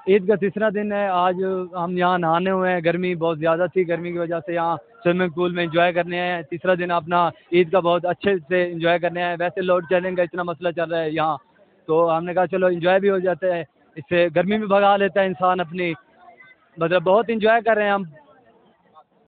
ईद का तीसरा दिन है आज। हम यहाँ नहाने हुए हैं, गर्मी बहुत ज़्यादा थी, गर्मी की वजह से यहाँ स्विमिंग पूल में एंजॉय करने हैं। तीसरा दिन अपना ईद का बहुत अच्छे से एंजॉय करने हैं। वैसे लोड शेडिंग का इतना मसला चल रहा है यहाँ, तो हमने कहा चलो एंजॉय भी हो जाता है, इससे गर्मी भी भगा लेता है इंसान अपनी। मतलब बहुत एंजॉय कर रहे हैं हम।